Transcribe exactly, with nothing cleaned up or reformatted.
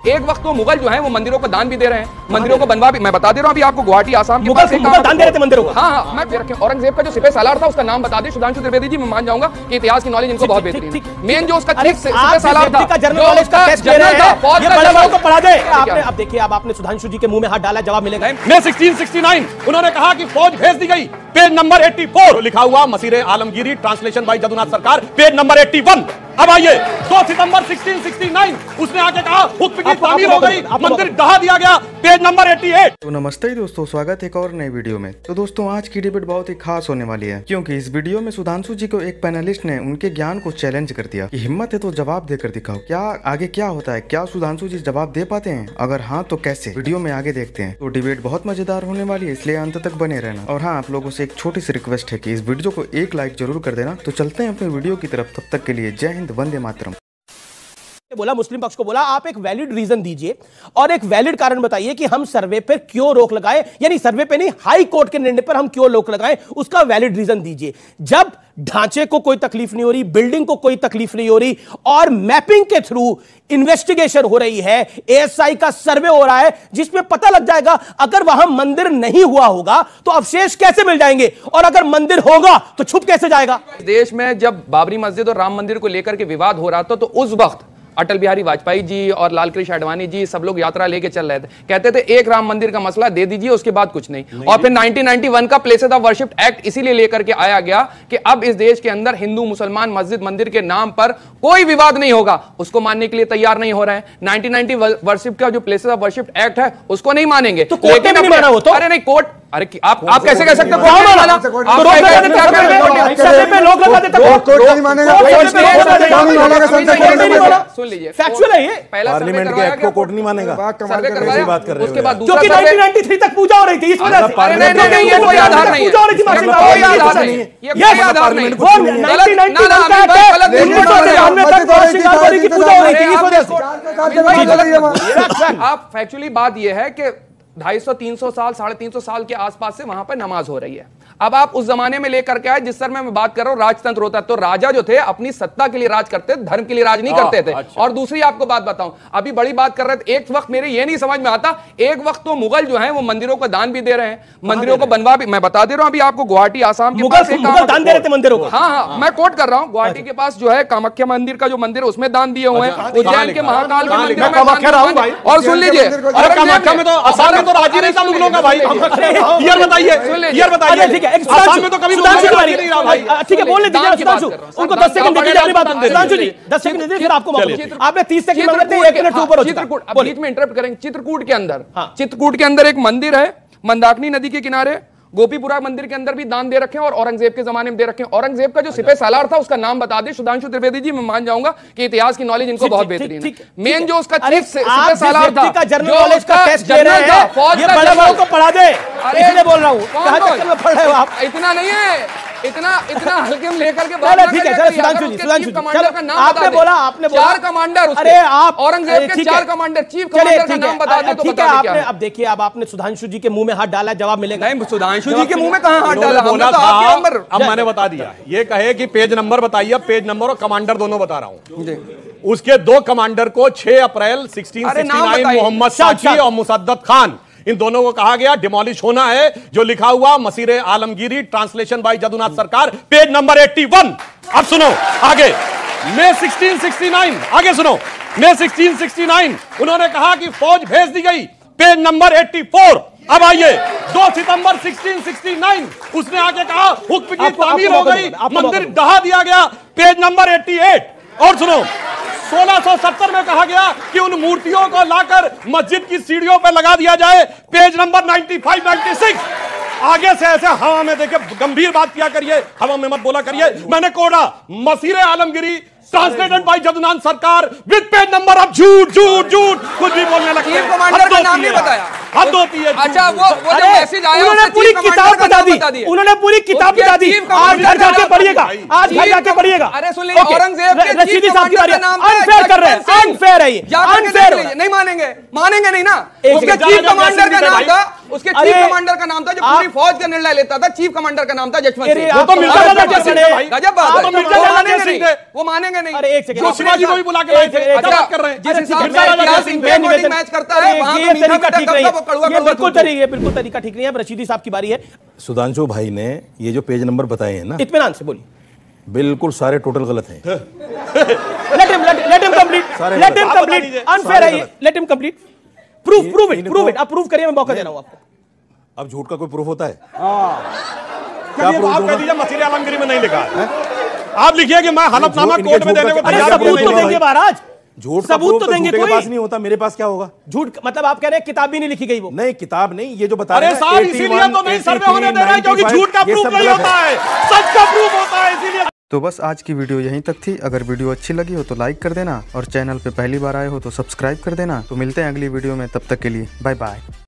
एक वक्त तो मुगल जो है वो मंदिरों को दान भी दे रहे हैं, मंदिरों को बनवा भी, मैं बता दे रहा हूँ अभी आपको, गुवाहाटी आसाम के पास मुगल दान दे रहे थे मंदिरों को। हाँ हाँ मैं रखे औरंगजेब का जो सिपह सालार था उसका नाम बता दे सुधांशु त्रिवेदी जी, मैं मान जाऊंगा कि इतिहास की नॉलेज इनको बहुत बेहतरीन है। मेन जो उसका सिपह सालार था, पढ़ा दे आपने। अब देखिए अब आपने सुधांशु जी के मुंह में हाथ डाला, जवाब मिलेगा। मई सिक्सटीन सिक्सटी नाइन उन्होंने कहा कि फौज भेज दी गई, पेज नंबर चौरासी लिखा हुआ Masir-e Alamgiri, translation by Jadunath Sarkar, page number इक्यासी। अब आइए दो सितंबर सिक्सटीन सिक्सटी नाइन उसने आके कहा हुक्म की तामीर हो गई, मंदिर ढहा दिया गया, पेज नंबर अट्ठासी। तो नमस्ते दोस्तों, स्वागत है एक और नई वीडियो में। तो दोस्तों आज की डिबेट बहुत ही खास होने वाली है, क्योंकि इस वीडियो में सुधांशु जी को एक पैनलिस्ट ने उनके ज्ञान को चैलेंज कर दिया कि हिम्मत है तो जवाब देकर दिखाओ। क्या आगे क्या होता है, क्या सुधांशु जी जवाब दे पाते हैं? अगर हाँ तो कैसे, वीडियो में आगे देखते हैं। तो डिबेट बहुत मजेदार होने वाली है, इसलिए अंत तक बने रहना। और हाँ, आप लोगों से एक छोटी सी रिक्वेस्ट है कि इस वीडियो को एक लाइक जरूर कर देना। तो चलते हैं अपने वीडियो की तरफ, तब तक के लिए जय हिंद, वंदे मातरम। बोला मुस्लिम पक्ष को बोला आप एक वैलिड रीजन दीजिए और एक वैलिड कारण बताइए कि हम सर्वे पर क्यों रोक लगाए, यानी सर्वे पे नहीं हाई कोर्ट के निर्णय पर हम क्यों रोक लगाए, उसका वैलिड रीजन दीजिए। जब ढांचे को कोई तकलीफ नहीं हो रही, बिल्डिंग को कोई तकलीफ नहीं हो रही और मैपिंग के थ्रू इन्वेस्टिगेशन हो रही है, एएसआई का सर्वे हो रहा है जिसमें पता लग जाएगा अगर वहां मंदिर नहीं हुआ होगा तो अवशेष कैसे मिल जाएंगे और अगर मंदिर होगा तो छुप कैसे जाएगा। देश में जब बाबरी मस्जिद और राम मंदिर को लेकर के विवाद हो रहा था तो उस वक्त अटल बिहारी वाजपेयी जी और लाल कृष्ण आडवाणी जी सब लोग यात्रा लेके चल रहे थे, कहते थे एक राम मंदिर का मसला दे दीजिए, उसके बाद कुछ नहीं, नहीं। और फिर नाइनटीन नाइंटी वन का प्लेसेस ऑफ वर्शिप एक्ट इसीलिए लेकर के आया गया कि अब इस देश के अंदर हिंदू मुसलमान मस्जिद मंदिर के नाम पर कोई विवाद नहीं होगा। उसको मानने के लिए तैयार नहीं हो रहे हैं। नाइनटीन नाइंटी वर्शिप का जो प्लेसेस ऑफ वर्शिप एक्ट है उसको नहीं मानेंगे तो कोर्ट में नहीं माना वो तो। अरे नहीं कोर्ट, अरे आप आप कैसे कह सकते हो? सुन लीजिए, फैक्चुअल है ये, पार्लियामेंट के एक्ट को कोर्ट नहीं मानेगा, सर्वे करवाया, बात कर रहे उसके बाद जो कि नाइनटीन नाइंटी थ्री तक पूजा हो रही थी, इस वजह से नहीं नहीं ये कोई आधार नहीं है, पूजा हो रही थी, कोई आधार नहीं है, ये कोई आधार नहीं है। नाइनटीन नाइंटी वन का एक्ट उन्नीस सौ तिरानवे तक शिकारपुरी की पूजा हो रही थी, इस वजह से। आप फैक्चुअली बात ये है कि ढाई सौ तीन सौ साल साढ़े तीन सौ साल के आसपास से वहां पर नमाज हो रही है। अब आप उस जमाने में लेकर के आए जिस सर में मैं बात कर रहा हूं राजतंत्र होता है, तो राजा जो थे अपनी सत्ता के लिए राज करते थे, धर्म के लिए राज नहीं करते थे। अच्छा। और दूसरी आपको बात बताऊं, अभी बड़ी बात कर रहे थे, एक वक्त मेरे ये नहीं समझ में आता, एक वक्त तो मुगल जो है वो मंदिरों को दान भी दे रहे हैं, मंदिरों को बनवा भी, मैं बता दे रहा हूं अभी आपको, गुवाहाटी आसाम के पास दान दे रहे थे मंदिरों को। हाँ हाँ मैं कोट कर रहा हूँ, गुवाहाटी के पास जो है कामाख्या मंदिर का जो मंदिर उसमें दान दिए हुए हैं, उज्जैन के महाकाल के मंदिर में। और सुन लीजिए, कामाख्या में तो आसाम में तो राजी नहीं था मुगलों का भाई, ये बताइए ये बताइए ठीक है ठीक है बोलने दीजिए सुधांशु, उनको दस सेकंड दीजिए अपनी बात। सुधांशु जी दस सेकंड दीजिए, फिर आपको आपने तीस सेकंड मांगे थे, एक मिनट से ऊपर हो चुका। चित्रकूट बीच में इंटरप्ट करेंगे। चित्रकूट के अंदर चित्रकूट के अंदर एक मंदिर है, मंदाकिनी नदी के किनारे, गोपीपुरा मंदिर के अंदर भी दान दे रखे हैं और औरंगजेब के जमाने में दे रखे हैं। औरंगजेब का जो सिपह सालार था उसका नाम बता दे सुधांशु त्रिवेदी जी, मैं मान जाऊंगा कि इतिहास की नॉलेज इनको बहुत बेहतरीन है। मेन जो उसका चीफ सिपह सालार था, जनरल नॉलेज का टेस्ट ले रहे हैं, ये बड़े भाई को पढ़ा दे, इसलिए बोल रहा हूं। कहां तक में पढ़ रहे हो आप? इतना नहीं है, इतना इतना हल्के में लेकर के बात ठीक है। सुधांशु जी सुधांशु जी कमांडर का नाम आपने बोला, आपने बोला चार कमांडर, अरे आप औरंगजेब के चार कमांडर, चीफ कमांडर का नाम बता दे तो ठीक है। आपने अब देखिए, अब आपने सुधांशु जी के मुंह में हाथ डाला, जवाब मिलेगा। नहीं सुधांशु जी के मुंह में कहां हाथ डाला, बोला था अब मैंने बता दिया। ये कहे कि पेज नंबर बताइए, पेज नंबर और कमांडर दोनों बता रहा हूं। उसके दो कमांडर को छह अप्रैल sixteen sixty nine Mohammad Saqi और मुसद्दत खान, इन दोनों को कहा गया डिमोलिश होना है, जो लिखा हुआ Masir-e Alamgiri, translation by Jadunath Sarkar, page number इक्यासी। अब सुनो आगे, मई सिक्सटीन सिक्सटी नाइन, आगे सुनो, मई सिक्सटीन सिक्सटी नाइन उन्होंने कहा कि फौज भेज दी गई, पेज नंबर चौरासी। अब आइए दो सितंबर सिक्सटीन सिक्सटी नाइन उसने आके कहा हुक्म की तामीर हो गई, मंदिर ढहा दिया गया, पेज नंबर अट्ठासी। और सुनो, सोलह सौ सत्तर में कहा गया कि उन मूर्तियों को लाकर मस्जिद की सीढ़ियों पर लगा दिया जाए, page number ninety five ninety six. आगे से ऐसे हवा में देखिए, गंभीर बात किया करिए, हवा में मत बोला करिए। मैंने कोड़ा Masir-e Alamgiri, translated by Jadunath Sarkar, with page number. अब झूठ झूठ झूठ कुछ भी बोलने लगते हैं। कमांडर का नाम नहीं बताया, हद होती है। अच्छा वो वो जो मैसेज आया उन्होंने पूरी किताब बता दी, उन्होंने पूरी किताब बता दी। आज घर जाके पढ़िएगा, आज घर जाके पढ़िएगा। अरे सुन लीजिए, औरंगजेब के रशीदी साहब की बारी, अनफेयर कर रहे हैं, अनफेयर है ये, अनफेयर। नहीं मानेंगे, मानेंगे नहीं ना। उसके चीफ कमांडर का नाम था, उसके चीफ कमांडर का नाम था, जो पूरी फौज का निर्णय लेता था, चीफ कमांडर का नाम था जशवंत सिंह। वो तो मिर्जा जयराम सिंह थे भाई, गजब बात है, वो मानेंगे नहीं, वो मानेंगे नहीं। अरे एक सेकंड, जो शिवाजी को भी बुला के लाए थे, क्या बात कर रहे हैं? जिस हिसाब से इतिहास इंडिया मैच करता है, वहां तो मीठा मीठा कब कब कड़वा कड़वा। बिल्कुल तरीके बिल्कुल तरीका ठीक नहीं है। रशीदी साहब की बारी है। सुधांशु भाई ने ये जो पेज नंबर बताए हैं ना, इत्मीनान से बोलिए। बिल्कुल सारे टोटल गलत हैं। Let him let him complete let him complete unfair है ये, let him complete. Proof prove it prove it आप प्रूव करिए, मैं मौका दे रहा हूं आपको। अब झूठ का कोई प्रूफ होता है? क्या आप कह दीजिए मसीह आलमगीरी में नहीं लिखा है, आप लिखिए कि मैं हलफनामा कोर्ट में देने को तैयार हूं। सबूत तो देंगे महाराज, झूठ का सबूत तो देंगे। कोई पास नहीं होता, मेरे पास क्या होगा? झूठ मतलब आप कह रहे हैं किताब भी नहीं लिखी गई? वो नहीं, किताब नहीं, ये जो बता रहे हैं। अरे साहब इसीलिए तो नहीं सर्वे होने दे रहे हैं, क्योंकि झूठ का प्रूफ नहीं होता है, सच का प्रूफ होता है, इसीलिए। तो बस आज की वीडियो यहीं तक थी। अगर वीडियो अच्छी लगी हो तो लाइक कर देना और चैनल पे पहली बार आए हो तो सब्सक्राइब कर देना। तो मिलते हैं अगली वीडियो में, तब तक के लिए बाय बाय।